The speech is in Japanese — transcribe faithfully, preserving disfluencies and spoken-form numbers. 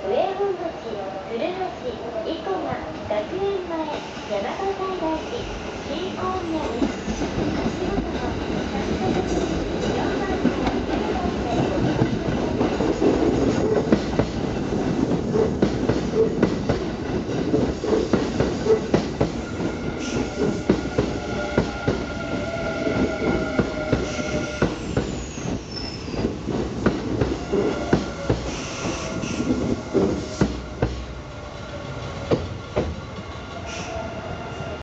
上本町、鶴橋、生駒、学園前、大和西大寺。